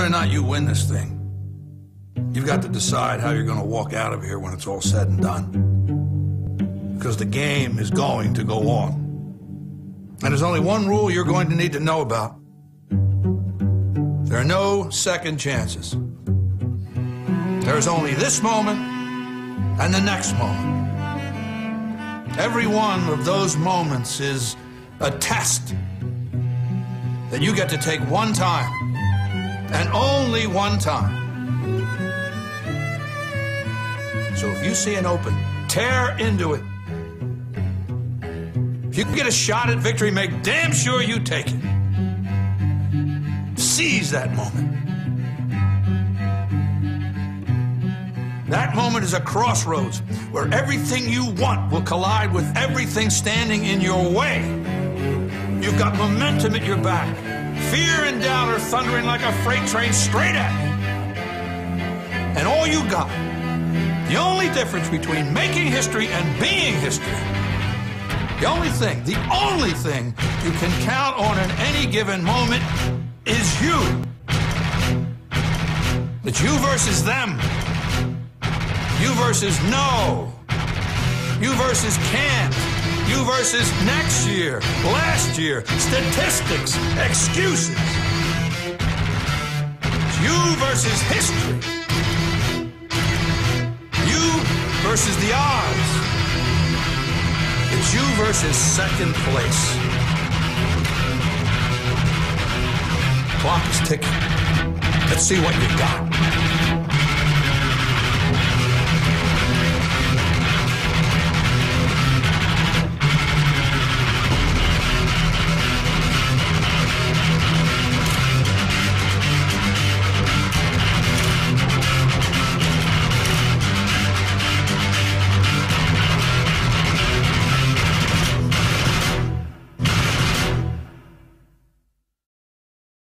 or not you win this thing, you've got to decide how you're going to walk out of here when it's all said and done. Because the game is going to go on. And there's only one rule you're going to need to know about. There are no second chances. There's only this moment and the next moment. Every one of those moments is a test that you get to take one time, and only one time. So if you see an open, tear into it. If you can get a shot at victory, make damn sure you take it. Seize that moment. That moment is a crossroads where everything you want will collide with everything standing in your way. You've got momentum at your back. Fear and doubt are thundering like a freight train straight at you. And all you got, the only difference between making history and being history, the only thing you can count on in any given moment is you. It's you versus them. You versus no. You versus can't. You versus next year, last year, statistics, excuses. It's you versus history. You versus the odds. It's you versus second place. Clock is ticking. Let's see what you got.